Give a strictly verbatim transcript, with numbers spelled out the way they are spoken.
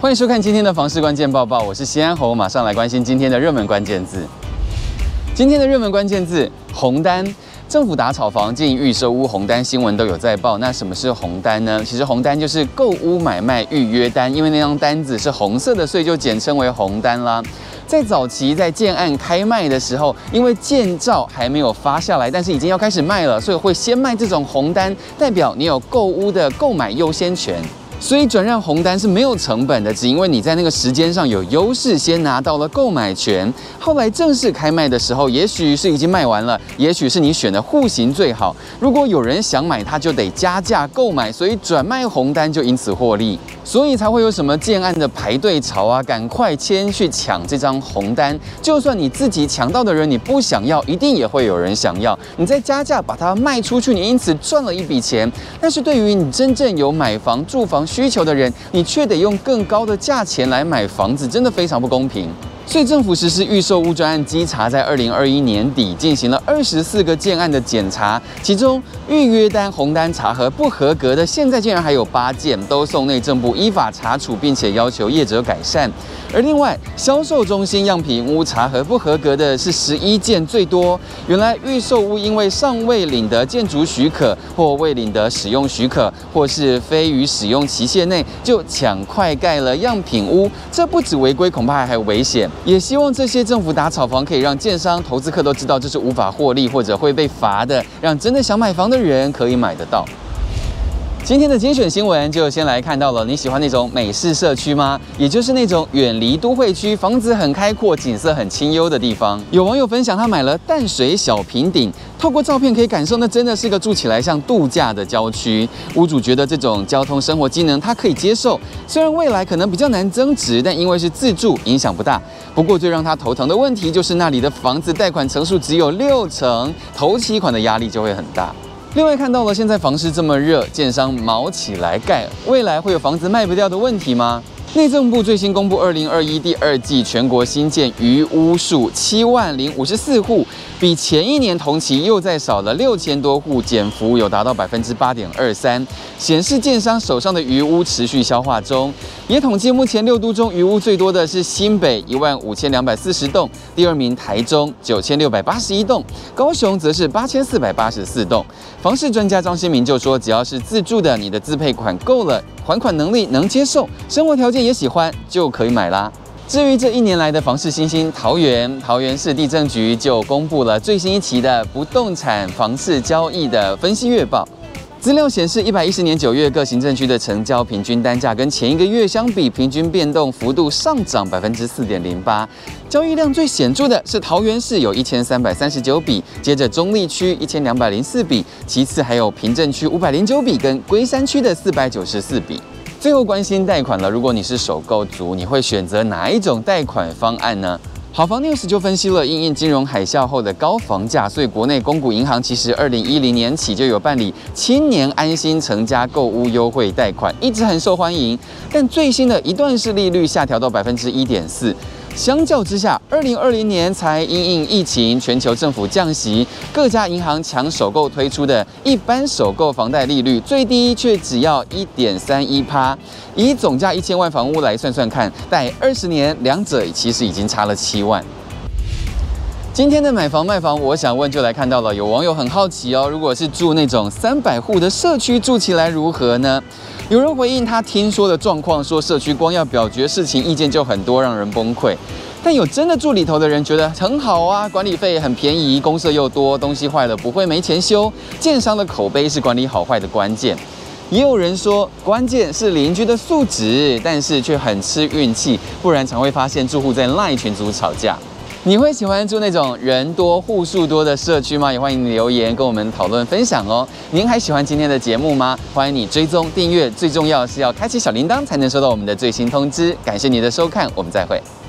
欢迎收看今天的房市关键报报，我是西安侯，马上来关心今天的热门关键字。今天的热门关键字：红单。政府打炒房建议预售屋红单新闻都有在报。那什么是红单呢？其实红单就是购屋买卖预约单，因为那张单子是红色的，所以就简称为红单啦。在早期在建案开卖的时候，因为建照还没有发下来，但是已经要开始卖了，所以会先卖这种红单，代表你有购屋的购买优先权。所以转让红单是没有成本的，只因为你在那个时间上有优势，先拿到了购买权。后来正式开卖的时候，也许是已经卖完了，也许是你选的户型最好。如果有人想买，他就得加价购买，所以转卖红单就因此获利。所以才会有什么建案的排队潮啊，赶快签去抢这张红单。就算你自己抢到的人你不想要，一定也会有人想要。你再加价把它卖出去，你因此赚了一笔钱。但是对于你真正有买房、住房需求的人，你却得用更高的价钱来买房子，真的非常不公平。所以政府实施预售屋专案稽查，在二零二一年底进行了二十四个建案的检查，其中预约单、红单查核不合格的，现在竟然还有八件，都送内政部依法查处，并且要求业者改善。而另外，销售中心样品屋查核不合格的是十一件，最多。原来预售屋因为尚未领得建筑许可，或未领得使用许可，或是非于使用期限内，就抢快盖了样品屋，这不止违规，恐怕还危险。也希望这些政府打炒房可以让建商、投资客都知道这是无法获利或者会被罚的，让真的想买房的人可以买得到。今天的精选新闻就先来看到了，你喜欢那种美式社区吗？也就是那种远离都会区、房子很开阔、景色很清幽的地方。有网友分享，他买了淡水小平顶，透过照片可以感受，那真的是个住起来像度假的郊区。屋主觉得这种交通生活机能他可以接受，虽然未来可能比较难增值，但因为是自住，影响不大。不过最让他头疼的问题就是那里的房子贷款成数只有六成，头期款的压力就会很大。另外看到了，现在房市这么热，建商卯起来盖，未来会有房子卖不掉的问题吗？内政部最新公布，二零二一第二季全国新建余屋数七万零五十四户，比前一年同期又再少了六千多户，减幅有达到百分之八点二三，显示建商手上的余屋持续消化中。也统计目前六都中余屋最多的是新北一万五千两百四十栋，第二名台中九千六百八十一栋，高雄则是八千四百八十四栋。房市专家张新民就说，只要是自住的，你的自备款够了，还款能力能接受，生活条件也喜欢，就可以买啦。至于这一年来的房市新兴，桃园桃园市地政局就公布了最新一期的不动产房市交易的分析月报。资料显示，一百一十年九月各行政区的成交平均单价跟前一个月相比，平均变动幅度上涨百分之四点零八。交易量最显著的是桃园市，有一千三百三十九笔，接着中坜区一千两百零四笔，其次还有平镇区五百零九笔，跟龟山区的四百九十四笔。最后关心贷款了，如果你是首购族，你会选择哪一种贷款方案呢？好房 News 就分析了，因应金融海啸后的高房价，所以国内公股银行其实二零一零年起就有办理青年安心成家购屋优惠贷款，一直很受欢迎。但最新的一段式利率下调到百分之一点四。相较之下，二零二零年才因应疫情，全球政府降息，各家银行抢首购推出的一般首购房贷利率最低却只要 一点三一趴，以总价一千万房屋来算算看，贷二十年，两者其实已经差了七万。今天的买房卖房，我想问就来看到了，有网友很好奇哦，如果是住那种三百户的社区，住起来如何呢？有人回应他听说的状况，说社区光要表决事情，意见就很多，让人崩溃。但有真的住里头的人觉得很好啊，管理费很便宜，公设又多，东西坏了不会没钱修，建商的口碑是管理好坏的关键。也有人说，关键是邻居的素质，但是却很吃运气，不然常会发现住户在 LINE 群组吵架。你会喜欢住那种人多户数多的社区吗？也欢迎你留言跟我们讨论分享哦。您还喜欢今天的节目吗？欢迎你追踪订阅，最重要是要开启小铃铛才能收到我们的最新通知。感谢你的收看，我们再会。